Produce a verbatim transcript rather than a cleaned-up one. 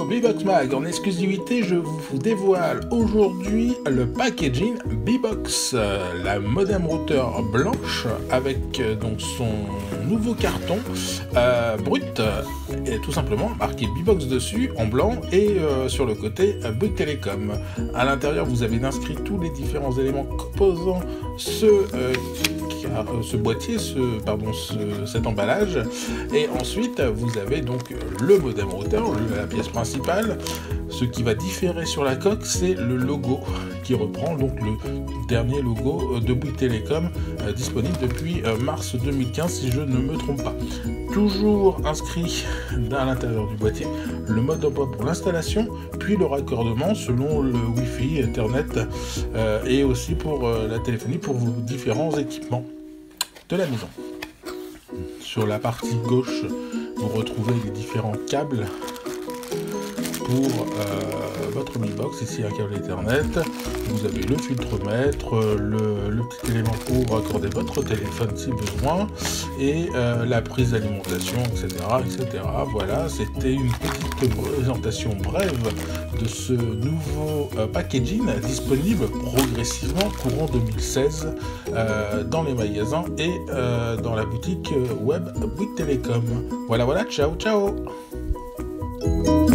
Bbox Mag, en exclusivité, je vous dévoile aujourd'hui le packaging Bbox, la modem routeur blanche avec donc son nouveau carton euh, brut, et tout simplement marqué Bbox dessus en blanc et euh, sur le côté euh, Bouygues Telecom. À l'intérieur, vous avez inscrit tous les différents éléments composant ce euh, ce boîtier, ce, pardon, ce, cet emballage, et ensuite vous avez donc le modem routeur, la pièce principale. Ce qui va différer sur la coque, c'est le logo qui reprend donc le dernier logo de Bouygues Telecom euh, disponible depuis euh, mars deux mille quinze si je ne me trompe pas. Toujours inscrit à l'intérieur du boîtier le mode d'emploi pour l'installation, puis le raccordement selon le Wi-Fi, Ethernet euh, et aussi pour euh, la téléphonie pour vos différents équipements de la maison. Sur la partie gauche, vous retrouvez les différents câbles pour euh, votre Bbox. Ici un câble Ethernet, vous avez le filtromètre, le, le petit élément pour raccorder votre téléphone si besoin, et euh, la prise d'alimentation, et cetera, et cetera. Voilà, c'était une petite présentation brève de ce nouveau euh, packaging disponible progressivement courant deux mille seize euh, dans les magasins et euh, dans la boutique web Bouygues Telecom. Voilà, voilà, ciao, ciao.